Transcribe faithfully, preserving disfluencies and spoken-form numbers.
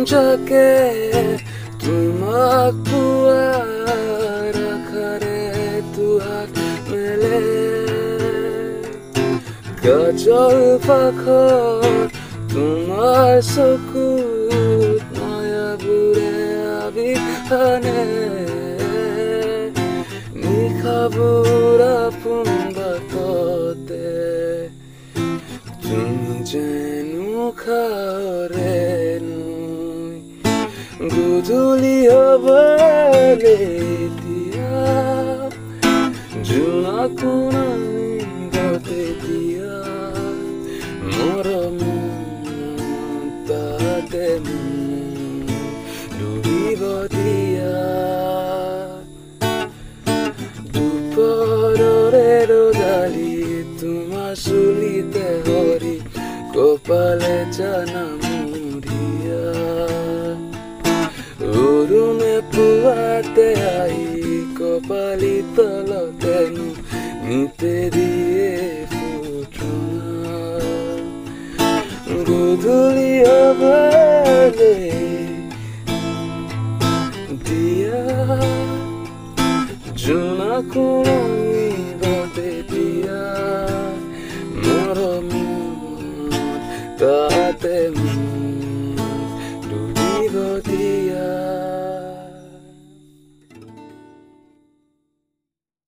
যাকে তোমাক পোৱাৰ আশাৰে দুহাত মেলে কাজল পাখৰ তোমাৰ চকুত মায়াবোৰে আবিৰ সানে নিশাবোৰ আপোন বাটতে তুমি যেন উশাহৰে নৈ গধূলি হ'বলে এতিয়া জোনাকো নামিব তেতিয়া মৰমত তাতে মোক ডুবিব দিয়া দুপৰৰে ৰ'দালি তোমাৰ চুলিতে হৰি কপালে জানা মুৰিয়া অৰুণে পুৱাতে আহি কপালি তলতেনো নিতে দিয়ে ফুটুনা গধূলি হ'বলে দিয়া জোনাকো ৰঙিব তেতিয়া মৰমত তাতে মোক ডুবিব দিয়া